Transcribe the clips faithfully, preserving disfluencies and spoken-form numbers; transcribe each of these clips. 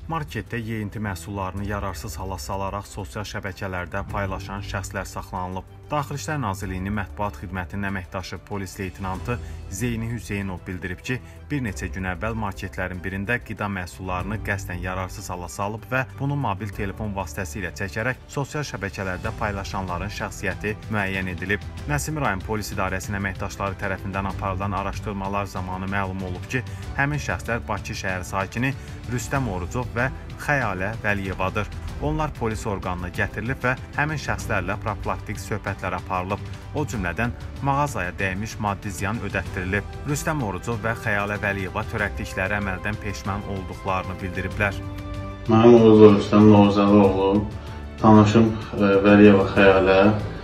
Marketdə yeyinti məhsullarını yararsız hala salaraq sosial şəbəkələrdə paylaşan şəxslər saxlanılıb. Daxili İşlər Nazirliyinin mətbuat xidmətinin əməkdaşı polis leytenantı Zeyni Hüseynov bildirib ki, bir neçə gün əvvəl marketlərin birində qida məhsullarını qəsdən yararsız hala salıb və bunu mobil telefon vasitəsilə çəkərək sosial şəbəkələrdə paylaşanların şəxsiyyəti müəyyən edilib. Nəsimi rayon polis idarəsinin əməkdaşları tərəfindən aparılan araşdırmalar zamanı məlum olub ki, həmin şəxslər Bakı şəhər sakini Rüstəm Orucov və Xəyalə Vəliyevadır. Onlar polis orqanına gətirilib və həmin şəxslərlə profilaktik söhbətlər aparılıb. O cümlədən mağazaya dəymiş maddi ziyan ödətdirilib. Rüstəm Orucov və Xəyalə Vəliyeva törətdikləri əməldən peşman olduqlarını bildiriblər. Mənim Orucov Rüstəm Novruzəli tanışım Vəliyeva Xəyalə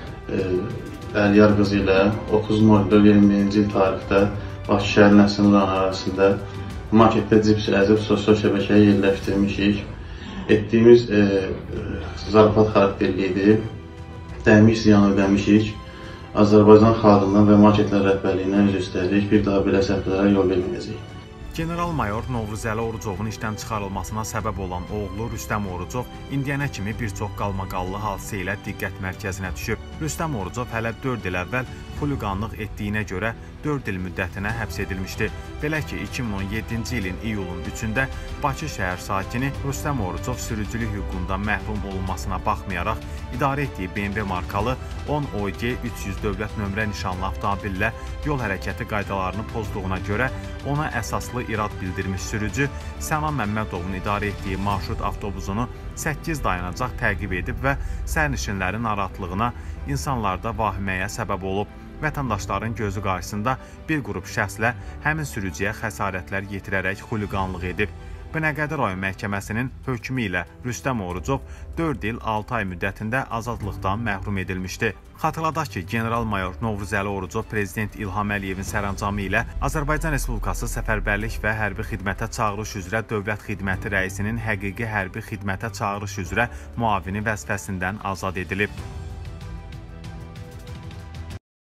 Əliyar qızı ilə otuz may iyirmi birinci il tarixdə Bakı şəhər Nəsimi rayon ərazisində marketdə cips əzib sosial şəbəkəyə yerləşdirmişik. Etdiyimiz e, zarafat xarakterli idi. Dəymiş ziyan ödəmişik. Azərbaycan xalqından və marketlər rəhbərliyinə üzr istəyirik. Bir daha belə səhvlərə yol verməyəcəyik. General-mayor Novruzəli Orucovun işdən çıxarılmasına səbəb olan oğlu Rüstəm Orucov indiyənə kimi bir çox qalmaqallı hadisə ilə diqqət mərkəzinə düşüb. Rüstəm Orucov hələ dörd il əvvəl xuliqanlıq etdiyinə görə dörd il müddətinə həbs edilmişdi. Belə ki, iki min on yeddinci ilin iyulun üçündə Bakı şəhər sakini Rüstəm Orucov sürücülük hüququndan məhrum olunmasına baxmayaraq idarə etdiyi B M W markalı on O G üç yüz dövlət nömrə nişanlı avtomobillə yol hərəkəti qaydalarını pozduğuna görə ona əsaslı irad bildirmiş sürücü Səna Məmmədovun idarə etdiyi marşrut avtobusunu səkkiz dayanacaq təqib edib və sərnişinlərin narahatlığına, insanlarda vahiməyə səbəb olub. Vətəndaşların gözü qarşısında bir qrup şəxslə həmin sürücüyə xəsarətlər yetirərək xuliqanlıq edib. Binəqədi rayon məhkəməsinin hökmü ilə Rüstəm Orucov dörd il altı ay müddətində azadlıqdan məhrum edilmişdi. Xatırladaq ki, General-mayor Novruzəli Orucov Prezident İlham Əliyevin sərəncamı ilə Azərbaycan Respublikası Səfərbərlik və Hərbi Xidmətə Çağırış üzrə Dövlət Xidməti rəisinin həqiqi hərbi xidmətə çağırış üzrə müavini vəzifəsindən azad edilib.